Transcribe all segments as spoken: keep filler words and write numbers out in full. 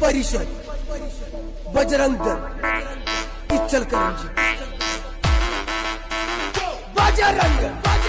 परिषद Bajrang Dal Ichalkaranji Bajrang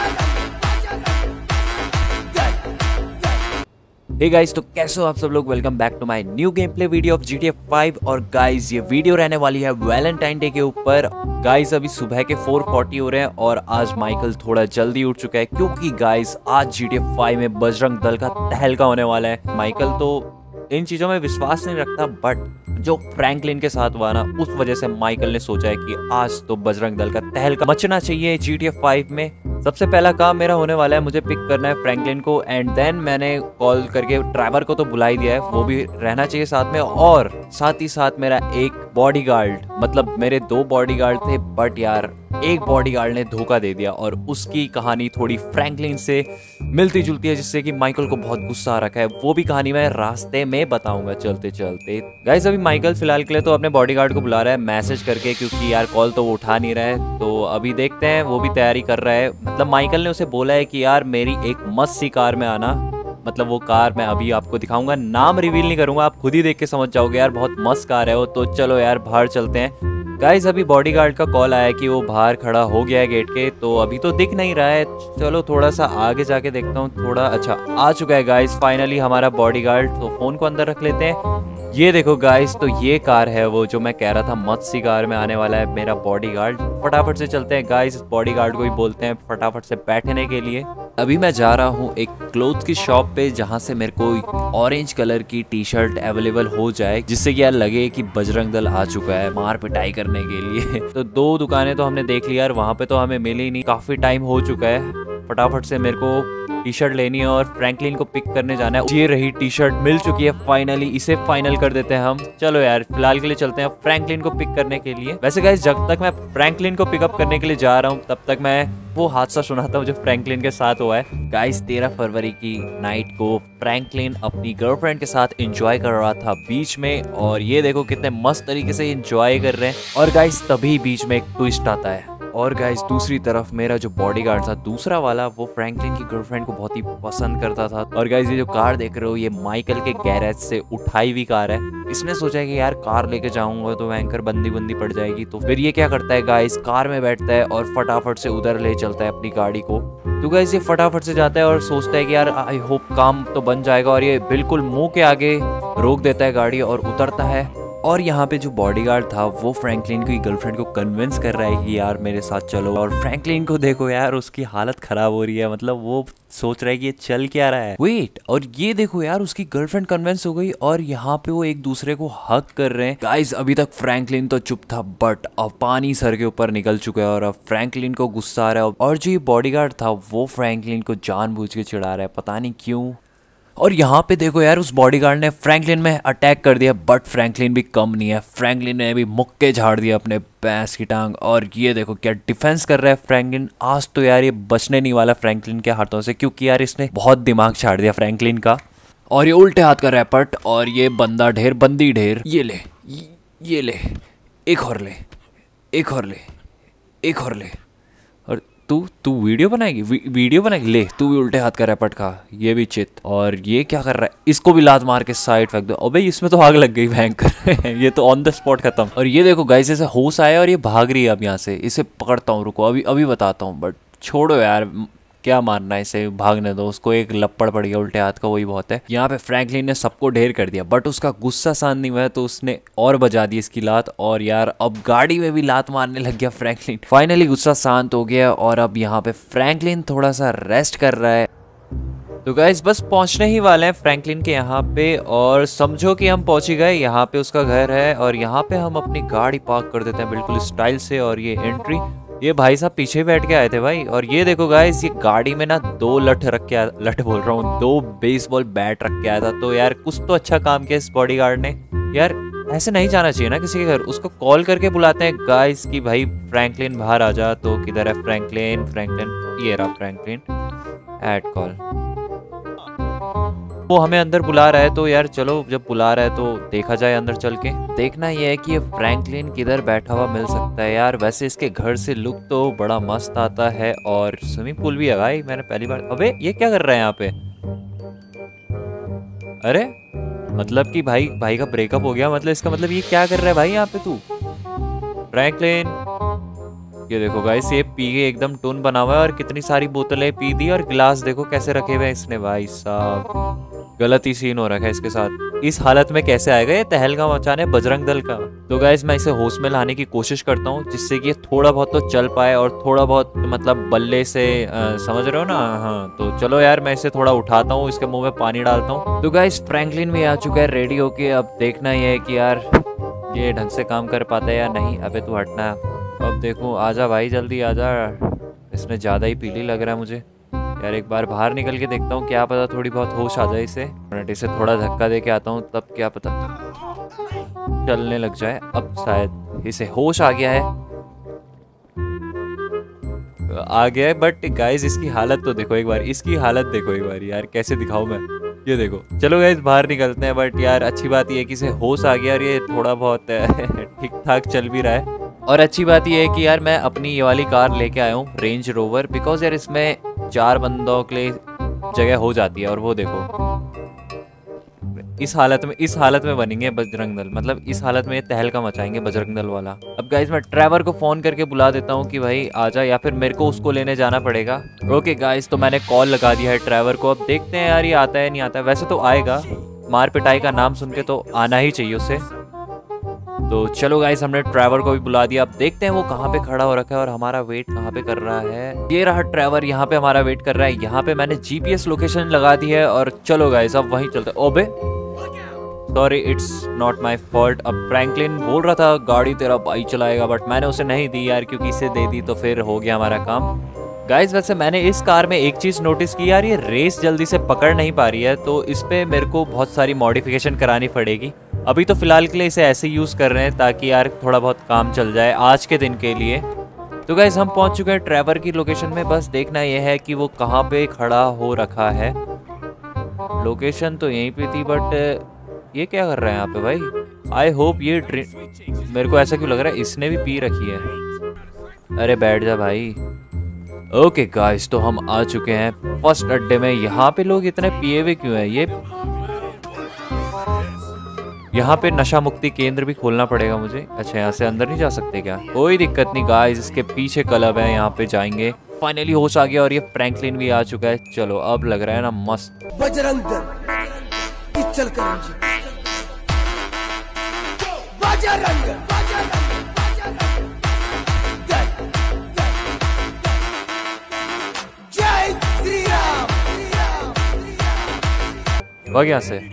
hey guys, तो कैसे हो आप सब लोग। Welcome back to my new game play video of G T A five. और गाइस ये वीडियो रहने वाली है वैलेंटाइन डे के ऊपर। गाइस अभी सुबह के फोर फोर्टी हो रहे हैं और आज माइकल थोड़ा जल्दी उठ चुका है क्योंकि गाइस आज जी टी ए फाइव में बजरंग दल का तहलका होने वाला है। माइकल तो इन चीजों में विश्वास नहीं रखता, बट जो फ्रैंकलिन के साथ हुआ ना, उस वजह से माइकल ने सोचा है कि आज तो बजरंग दल का तहलका मचना चाहिए जी टी ए फाइव में। सबसे पहला काम मेरा होने वाला है, मुझे पिक करना है फ्रैंकलिन को एंड देन मैंने कॉल करके ड्राइवर को तो बुला ही दिया है, वो भी रहना चाहिए साथ में। और साथ ही साथ मेरा एक बॉडीगार्ड, मतलब मेरे दो बॉडीगार्ड थे, बट यार एक बॉडीगार्ड ने धोखा दे दिया और उसकी कहानी थोड़ी फ्रैंकलिन से मिलती जुलती है, जिससे कि माइकल को बहुत गुस्सा आ रखा है। वो भी कहानी मैं रास्ते में बताऊंगा चलते चलते। गाइस अभी माइकल फिलहाल के लिए तो अपने बॉडीगार्ड को बुला रहा है मैसेज करके, क्योंकि यार कॉल तो वो उठा नहीं रहा है। तो अभी देखते हैं, वो भी तैयारी कर रहा है। मतलब माइकल ने उसे बोला है कि यार मेरी एक मस्त सी कार में आना, मतलब वो कार मैं अभी आपको दिखाऊंगा, नाम रिवील नहीं करूंगा, आप खुद ही देख के समझ जाओगे यार, बहुत मस्त कार है वो। तो चलो यार बाहर चलते हैं। गाइस अभी बॉडीगार्ड का कॉल आया कि वो बाहर खड़ा हो गया है गेट के, तो अभी तो दिख नहीं रहा है। चलो थोड़ा सा आगे जाके देखता हूँ। थोड़ा अच्छा आ चुका है गाइस फाइनली हमारा बॉडीगार्ड। तो फोन को अंदर रख लेते हैं। ये देखो गाइस, तो ये कार है वो जो मैं कह रहा था, मस्त सी कार में आने वाला है मेरा बॉडीगार्ड। फटाफट से चलते हैं गाइस, बॉडीगार्ड को ही बोलते हैं फटाफट से बैठने के लिए। अभी मैं जा रहा हूँ एक क्लोथ की शॉप पे, जहाँ से मेरे को ऑरेंज कलर की टी शर्ट अवेलेबल हो जाए, जिससे कि यार लगे कि बजरंग दल आ चुका है मार पिटाई करने के लिए। तो दो दुकानें तो हमने देख लिया यार, वहाँ पे तो हमें मिली नहीं, काफी टाइम हो चुका है। फटाफट से मेरे को टी शर्ट लेनी है और फ्रैंकलिन को पिक करने जाना है। ये रही टी शर्ट, मिल चुकी है फाइनली, इसे फाइनल कर देते हैं हम। चलो यार फिलहाल के लिए चलते हैं फ्रैंकलिन को पिक करने के लिए। वैसे गाइस जब तक मैं फ्रैंकलिन को पिकअप करने के लिए जा रहा हूँ, तब तक मैं वो हादसा सुनाता हूँ जो फ्रैंकलिन के साथ हुआ है। गाइस तेरह फरवरी की नाइट को फ्रैंकलिन अपनी गर्लफ्रेंड के साथ एंजॉय कर रहा था बीच में, और ये देखो कितने मस्त तरीके से एंजॉय कर रहे हैं। और गाइस तभी बीच में एक ट्विस्ट आता है। और गाइस दूसरी तरफ मेरा जो बॉडीगार्ड था दूसरा वाला, वो फ्रैंकलिन की गर्लफ्रेंड को बहुत ही पसंद करता था। और गाइस ये जो कार देख रहे हो, ये माइकल के गैरेज से उठाई हुई कार है। इसने सोचा है कि यार कार लेके जाऊंगा तो एंकर बंदी बंदी पड़ जाएगी। तो फिर ये क्या करता है गाइस, कार में बैठता है और फटाफट से उधर ले चलता है अपनी गाड़ी को। तो गाइस ये फटाफट से जाता है और सोचता है कि यार आई होप काम तो बन जाएगा, और ये बिल्कुल मुंह के आगे रोक देता है गाड़ी और उतरता है। और यहाँ पे जो बॉडीगार्ड था वो फ्रैंकलिन की गर्लफ्रेंड को कन्विंस कर रहा है कि यार मेरे साथ चलो। और फ्रैंकलिन को देखो यार, उसकी हालत खराब हो रही है, मतलब वो सोच रहा है कि ये चल क्या रहा है। वेट, और ये देखो यार उसकी गर्लफ्रेंड कन्विंस हो गई और यहाँ पे वो एक दूसरे को हक कर रहे हैं। गाइस अभी तक फ्रैंकलिन तो चुप था, बट अब पानी सर के ऊपर निकल चुका है और अब फ्रैंकलिन को गुस्सा आ रहा है। और जो ये बॉडीगार्ड था वो फ्रैंकलिन को जानबूझ के चिढ़ा रहा है, पता नहीं क्यों। और यहाँ पे देखो यार उस बॉडीगार्ड ने फ्रैंकलिन में अटैक कर दिया, बट फ्रैंकलिन भी कम नहीं है। फ्रैंकलिन ने भी मुक्के झाड़ दिया अपने भैंस की टांग। और ये देखो क्या डिफेंस कर रहा है फ्रैंकलिन। आज तो यार ये बचने नहीं वाला फ्रैंकलिन के हाथों से, क्योंकि यार इसने बहुत दिमाग झाड़ दिया फ्रैंकलिन का। और ये उल्टे हाथ कर रहा है पट, और ये बंदा ढेर बंदी ढेर। ये ले ये ले, एक और ले, एक और ले, एक और ले। और तू तू वीडियो बनाएगी वी, वीडियो बनाएगी ले, तू भी उल्टे हाथ कर रहा है पटका, ये भी चित। और ये क्या कर रहा है, इसको भी लात मार के साइड फेंक दो। अबे इसमें तो आग लग गई भयंकर। ये तो ऑन द स्पॉट खत्म। और ये देखो गाइस ऐसे होश आया और ये भाग रही है अब यहाँ से। इसे पकड़ता हूँ, रुको अभी अभी बताता हूँ, बट छोड़ो यार क्या मारना है इसे, भागने दो। उसको एक लपड़ पड़ गया उल्टे हाथ का, वही बहुत है। यहाँ पे फ्रैंकलिन ने सबको ढेर कर दिया, बट उसका गुस्सा शांत नहीं हुआ, तो उसने और बजा दी इसकी लात। और यार अब गाड़ी में भी लात मारने लग गया फ्रैंकलिन। फाइनली गुस्सा शांत हो गया और अब यहाँ पे फ्रैंकलिन थोड़ा सा रेस्ट कर रहा है। तो गाइस बस पहुंचने ही वाले हैं फ्रैंकलिन के यहाँ पे, और समझो कि हम पहुंच ही गए। यहाँ पे उसका घर है और यहाँ पे हम अपनी गाड़ी पार्क कर देते हैं बिल्कुल स्टाइल से। और ये एंट्री, ये भाई साहब पीछे बैठ के आए थे भाई। और ये देखो गाइस, ये गाड़ी में ना दो लठ रख के, लठ बोल रहा हूँ, दो बेसबॉल बैट रख के आया था। तो यार कुछ तो अच्छा काम किया इस बॉडीगार्ड ने। यार ऐसे नहीं जाना चाहिए ना किसी के घर। उसको कॉल करके बुलाते हैं गाइस कि भाई फ्रैंकलिन बाहर आ जा। तो किधर है फ्रैंकलिन, फ्रैंकलिन ये रहा फ्रैंकलिन, ऐड कॉल। वो हमें अंदर बुला रहा है, तो यार चलो जब बुला रहा है तो देखा जाए अंदर चल के। देखना ये है कि ये फ्रैंकलिन किधर बैठा हुआ मिल सकता है। यार वैसे इसके घर से लुक तो बड़ा मस्त आता है, और स्विमिंग पूल भी है भाई, मैंने पहली बार। अबे ये क्या कर रहा है यहाँ पे, अरे मतलब कि भाई भाई का ब्रेकअप हो गया, मतलब इसका मतलब ये क्या कर रहा है भाई यहाँ पे तू फ्रैंकलिन। ये देखो गाइस, ये पी के एकदम टून बना हुआ है और कितनी सारी बोतलें पी दी और गिलास देखो कैसे रखे हुए हैं इसने। भाई साहब गलत ही सीन हो रखा है इसके साथ। इस हालत में कैसे आएगा ये तहलका मचाने बजरंग दल का। तो गाइस मैं इसे होश में लाने की कोशिश करता हूँ जिससे कि ये थोड़ा बहुत तो चल पाए और थोड़ा बहुत मतलब बल्ले से आ, समझ रहे हो ना। हाँ तो चलो यार मैं इसे थोड़ा उठाता हूँ, इसके मुंह में पानी डालता हूँ। तो गाइस फ्रैंकलिन भी आ चुका है रेडी होके। अब देखना ही है कि यार ये ढंग से काम कर पाता है या नहीं। अबे तू हटना। अब देखो आजा भाई जल्दी आजा, इसने ज़्यादा ही पीली लग रहा है मुझे यार। एक बार बाहर निकल के देखता हूँ, क्या पता थोड़ी बहुत होश आ जाए इसे। इसे थोड़ा धक्का दे के आता हूँ तब क्या पता चलने लग जाए। अब शायद इसे होश आ गया है, आ गया है। बट गाइस इसकी हालत तो देखो एक बार, इसकी हालत देखो एक बार यार, कैसे दिखाऊं मैं। ये देखो चलो गाइस बाहर निकलते हैं। बट यार अच्छी बात ये है कि इसे होश आ गया और ये थोड़ा बहुत ठीक ठाक चल भी रहा है। और अच्छी बात ये है कि यार मैं अपनी ये वाली कार लेके आया हूँ रेंज रोवर, बिकॉज यार इसमें चार बंदों के लिए जगह हो जाती है। और वो देखो इस हालत में इस हालत में बनेंगे बजरंग दल, मतलब इस हालत में ये तहलका मचाएंगे बजरंग दल वाला। अब गाइस मैं ट्रैवर को फोन करके बुला देता हूँ कि भाई आजा, या फिर मेरे को उसको लेने जाना पड़ेगा। ओके गाइस तो मैंने कॉल लगा दिया है ट्रैवर को। अब देखते हैं यार ये आता है नहीं आता है। वैसे तो आएगा, मार पिटाई का नाम सुन के तो आना ही चाहिए उसे। तो चलो गाइस हमने ट्रैवर को भी बुला दिया। अब देखते हैं वो कहाँ पे खड़ा हो रखा है और हमारा वेट कहाँ पे कर रहा है। ये रहा ट्रैवर, यहाँ पे हमारा वेट कर रहा है। यहाँ पे मैंने जीपीएस लोकेशन लगा दी है और चलो गाइस अब वहीं चलते। ओबे sorry it's not my fault. अब फ्रैंकलिन बोल रहा था गाड़ी तेरा भाई चलाएगा, बट मैंने उसे नहीं दी यार, क्योंकि इसे दे दी तो फिर हो गया हमारा काम। गाइस वैसे मैंने इस कार में एक चीज नोटिस की यार, ये रेस जल्दी से पकड़ नहीं पा रही है, तो इस पे मेरे को बहुत सारी मॉडिफिकेशन करानी पड़ेगी। अभी तो फिलहाल के लिए इसे ऐसे यूज कर रहे हैं ताकि यार थोड़ा बहुत काम चल जाए आज के दिन के लिए। तो गाइस हम पहुंच चुके हैं ट्रैवर की लोकेशन में। बस देखना यह है कि वो कहाँ पे खड़ा हो रखा है। लोकेशन तो यहीं पे थी, बट ये क्या कर रहा है यहाँ पे भाई। आई होप ये ड्रिंक, मेरे को ऐसा क्यों लग रहा है इसने भी पी रखी है। अरे बैठ जा भाई। ओके गाइस तो हम आ चुके हैं फर्स्ट अड्डे में। यहाँ पे लोग इतने पिए हुए क्यों हैं। ये यहाँ पे नशा मुक्ति केंद्र भी खोलना पड़ेगा मुझे। अच्छा यहाँ से अंदर नहीं जा सकते क्या? कोई दिक्कत नहीं गाइस, इसके पीछे क्लब है, यहाँ पे जाएंगे। फाइनली होश आ गया और ये फ्रैंकलिन भी आ चुका है। चलो अब लग रहा है ना मस्त। बजरंग दल इचल करंजी बजरंग जय श्री राम। भाग यहाँ से।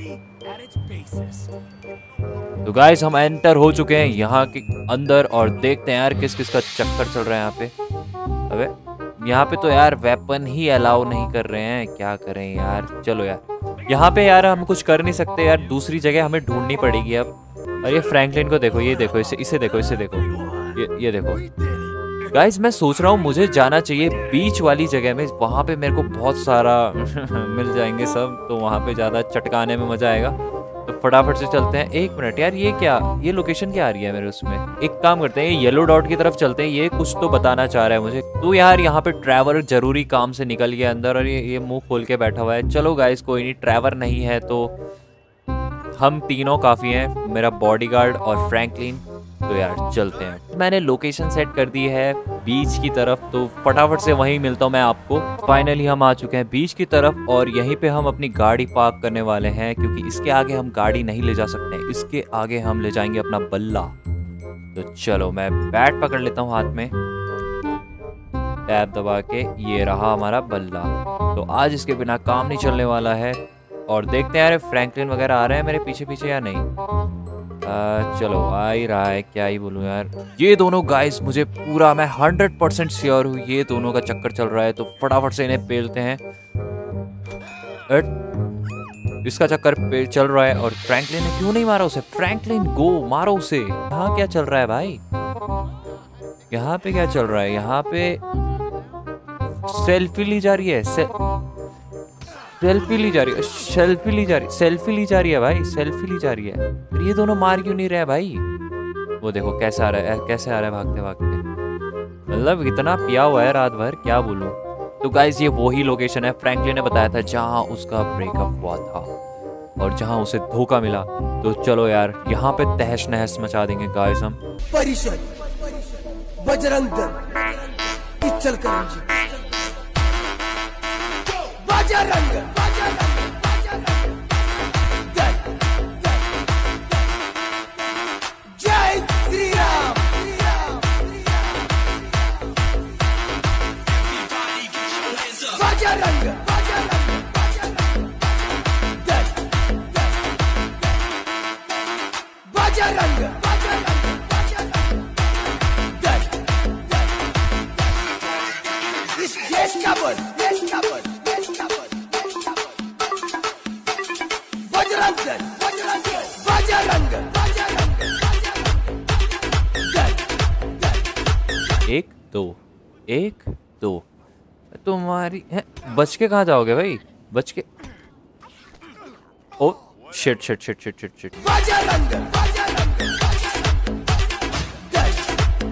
तो गाइस हम एंटर हो चुके हैं यहाँ के अंदर और देखते हैं यार किस किस का चक्कर चल रहा है यहाँ पे। अबे यहाँ पे तो यार वेपन ही अलाउ नहीं कर रहे हैं, क्या करें यार। चलो यार यहाँ पे यार हम कुछ कर नहीं सकते यार, दूसरी जगह हमें ढूंढनी पड़ेगी अब। और ये फ्रैंकलिन को देखो, ये देखो इसे इसे देखो इसे देखो ये ये देखो। गाइस मैं सोच रहा हूँ मुझे जाना चाहिए बीच वाली जगह में, वहाँ पे मेरे को बहुत सारा मिल जाएंगे सब, तो वहाँ पे ज़्यादा चटकाने में मजा आएगा। तो फटाफट से चलते हैं। एक मिनट यार, ये क्या, ये लोकेशन क्या आ रही है मेरे उसमें। एक काम करते हैं, ये येलो डॉट की तरफ चलते हैं, ये कुछ तो बताना चाह रहा है मुझे। तो यार यहाँ पे ट्रैवर जरूरी काम से निकल गया अंदर और ये ये मुंह खोल के बैठा हुआ है। चलो गाइस कोई नहीं, ट्रैवर नहीं है तो हम तीनों काफ़ी हैं, मेरा बॉडीगार्ड और फ्रैंकलिन। तो यार चलते हैं। मैंने लोकेशन सेट कर दी है बीच की तरफ, तो फटाफट से वहीं मिलता हूँ मैं आपको। फाइनली हम आ चुके हैं बीच की तरफ और यहीं पे हम अपनी गाड़ी पार्क करने वाले हैं, क्योंकि इसके आगे हम गाड़ी नहीं ले जा सकते, इसके आगे हम ले जाएंगे अपना बल्ला। तो चलो मैं बैट पकड़ लेता हूँ हाथ में, टैब दबा के, ये रहा हमारा बल्ला। तो आज इसके बिना काम नहीं चलने वाला है। और देखते हैं यार फ्रैंकलिन वगैरह आ रहे हैं मेरे पीछे पीछे या नहीं। आ, चलो आ ही रहा है, क्या ही बोलूं यार। ये दोनों गाइस मुझे पूरा, मैं हंड्रेड परसेंट श्योर हूँ ये दोनों का चक्कर चल रहा है, तो फटाफट से इन्हें पेलते हैं। अट, इसका चक्कर पे चल रहा है और फ्रैंकलिन ने क्यों नहीं मारा उसे। फ्रैंकलिन गो, मारो उसे। यहाँ क्या चल रहा है भाई, यहाँ पे क्या चल रहा है। यहाँ पे सेल्फी ली जा रही है, से... सेल्फी ली जा रही है, सेल्फी ली जा रही सेल्फी ली जा रही है भाई, सेल्फी ली जा रही है। ये दोनों मार क्यों नहीं रहे भाई। वो देखो कैसा आ रहा है, कैसे आ रहा है भागते भागते, मतलब इतना पिया हुआ है रात भर, क्या बोलूं। तो गाइस ये वही लोकेशन है फ्रैंकलिन ने बताया था जहां उसका ब्रेकअप हुआ था। और जहाँ उसे धोखा मिला तो चलो यार यहाँ पे तहस नहस मचा देंगे गाइस हम। परिषद, बजरंग दल, इचलकरंजी, बजरंग, बजरंग, बजरंग दल, जय श्री राम, बजरंग, बजरंग, बजरंग दल, बजरंग, बजरंग, बजरंग दल, इस देश का बल, देश का बल, देश का बल, देश का बल, बजरंग दल, बजरंग दल, बजरंग, बजरंग, बजरंग दल। एक दो एक दो तुम्हारी है, बच के कहाँ जाओगे भाई, बच के। Oh shit shit shit shit shit shit. Bajrang, Bajrang, Dal,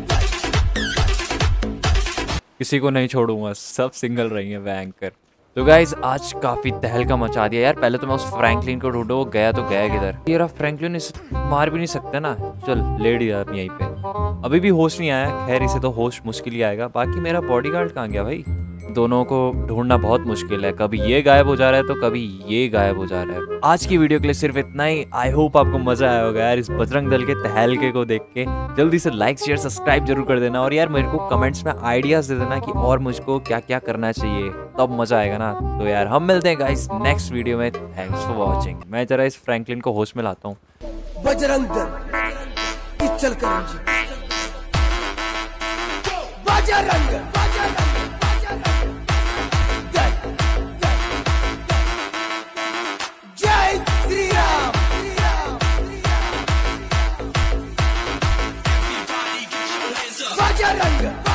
किसी को नहीं छोड़ूंगा, सब सिंगल रही है बैंकर। तो गाइज आज काफी तहलका मचा दिया यार। पहले तो मैं उस फ्रैंकलिन को ढूंढो, वो गया तो गया किधर। ये रहा फ्रैंकलिन, इस मार भी नहीं सकते ना। चल लेट ही आप यहीं पे। अभी भी होश नहीं आया, खैर इसे तो होश मुश्किल ही आएगा। बाकी मेरा बॉडीगार्ड कहाँ गया भाई? दोनों को ढूंढना बहुत मुश्किल है, कभी ये गायब हो जा रहा है तो कभी ये गायब हो जा रहा है। आज की वीडियो के लिए सिर्फ इतना ही। आई होप आपको मजा आया होगा यार इस बजरंग दल के तहलके को देख के। जल्दी से लाइक शेयर सब्सक्राइब जरूर कर देना, और यार मेरे को कमेंट्स में आइडियाज दे देना कि और मुझको क्या क्या करना चाहिए, तब मजा आएगा ना। तो यार हम मिलते हैं गाइस नेक्स्ट वीडियो में। Thanks for watching. मैं जरा इस फ्रैंकलिन को होश में लाता हूँ। बजरंग दल, इचलकरंजी, बजरंग, बजरंग, बजरंग दल, जय श्री राम, बजरंग।